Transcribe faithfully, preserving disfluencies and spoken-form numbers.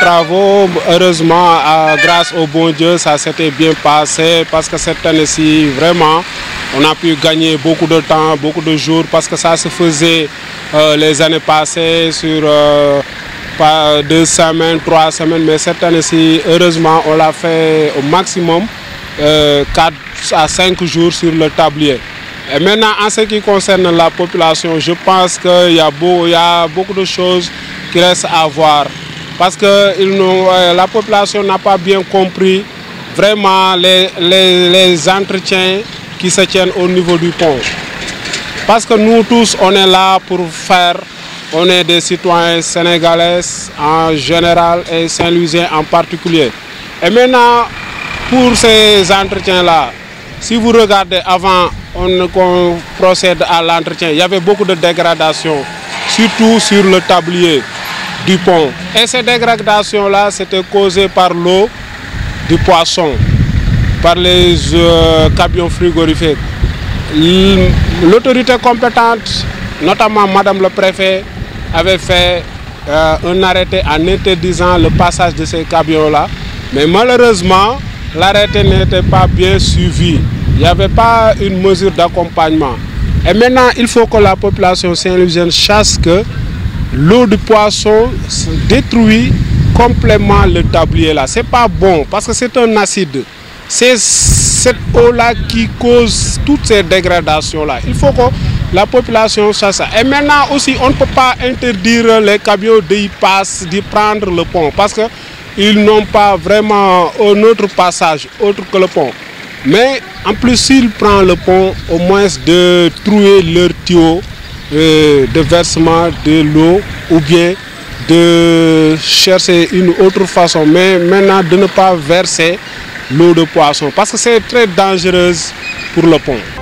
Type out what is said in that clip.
travaux, heureusement, euh, grâce au bon Dieu, ça s'était bien passé parce que cette année-ci, vraiment, on a pu gagner beaucoup de temps, beaucoup de jours parce que ça se faisait euh, les années passées sur euh, pas deux semaines, trois semaines, mais cette année-ci, heureusement, on l'a fait au maximum, euh, quatre à cinq jours sur le tablier. Et maintenant, en ce qui concerne la population, je pense qu'il y a beau, il y a beaucoup de choses qui restent à voir. Parce que ils euh, la population n'a pas bien compris vraiment les, les, les entretiens qui se tiennent au niveau du pont. Parce que nous tous, on est là pour faire, on est des citoyens sénégalais en général et saint-louisiens en particulier. Et maintenant, pour ces entretiens-là, si vous regardez avant qu'on procède à l'entretien, il y avait beaucoup de dégradation, surtout sur le tablier du pont. Et ces dégradations-là, c'était causé par l'eau du poisson, par les euh, camions frigorifiques. L'autorité compétente, notamment Madame le Préfet, avait fait euh, un arrêté en interdisant le passage de ces camions-là. Mais malheureusement, l'arrêté n'était pas bien suivi. Il n'y avait pas une mesure d'accompagnement. Et maintenant, il faut que la population saint-louisienne sache que l'eau du poisson détruit complètement le tablier là. Ce n'est pas bon parce que c'est un acide. C'est cette eau-là qui cause toutes ces dégradations-là. Il faut que la population sache ça. Et maintenant aussi, on ne peut pas interdire les camions d'y passer, d'y prendre le pont parce qu'ils n'ont pas vraiment un autre passage autre que le pont. Mais en plus, s'ils prennent le pont, au moins de trouver leur tuyau euh, de versement de l'eau ou bien de chercher une autre façon. Mais maintenant, de ne pas verser l'eau de poisson parce que c'est très dangereux pour le pont.